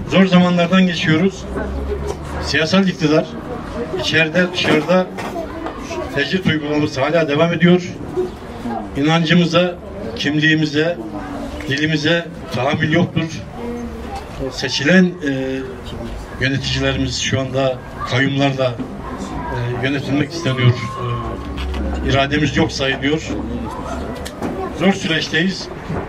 Zor zamanlardan geçiyoruz. Siyasal iktidar içeride dışarıda tecrit uygulaması hala devam ediyor. İnancımıza, kimliğimize, dilimize tahammül yoktur. Seçilen yöneticilerimiz şu anda kayyumlarla yönetilmek isteniyor. İrademiz yok sayılıyor. Zor süreçteyiz.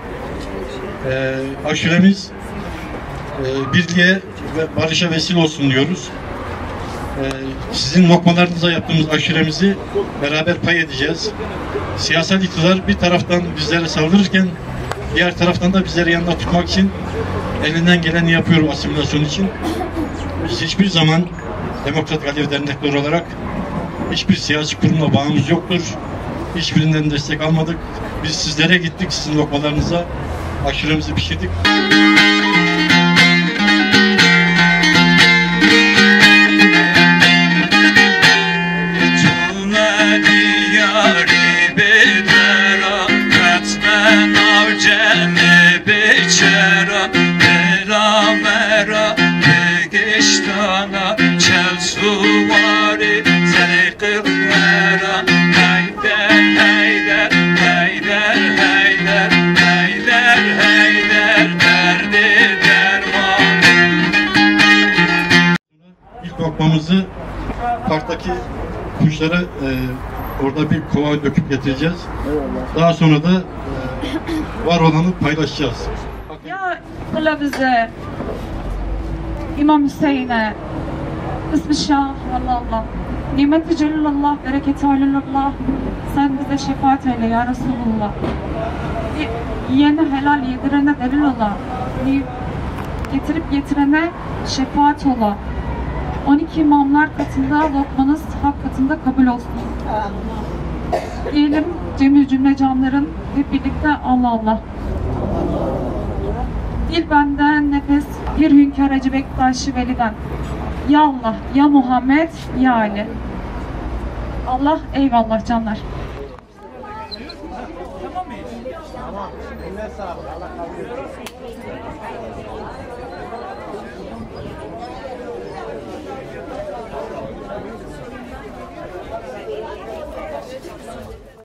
Aşuremiz birliğe ve barışa vesile olsun diyoruz. Sizin lokmalarınıza yaptığımız aşuremizi beraber pay edeceğiz. Siyasal iktidar bir taraftan bizlere saldırırken diğer taraftan da bizleri yanında tutmak için elinden geleni yapıyor asimilasyon için. Biz hiçbir zaman Demokrat Alevi Dernekleri olarak hiçbir siyasi kurumla bağımız yoktur. Hiçbirinden destek almadık. Biz sizlere gittik, sizin lokmalarınıza aşuremizi pişirdik. İlk lokmamızı parktaki kuşlara orada bir kova döküp getireceğiz. Daha sonra da var olanı paylaşacağız. Ya kılavuze, İmam Hüseyin'e, Bismillah, Allah, nimet-i celilullah, bereket-i alilullah, sen bize şefaat eyle ya Resulullah. Yiyene helal, yedirene delil ola, getirip getirene şefaat ola. 12 imamlar katında, lokmanız hak katında kabul olsun. Diyelim cemil cümle canların hep birlikte Allah Allah. Dil benden nefes bir hünkâr Hacı Bektaşi Veli'den. Ya Allah, ya Muhammed, ya Ali. Allah eyvallah canlar. Tamam mıyız? Tamam.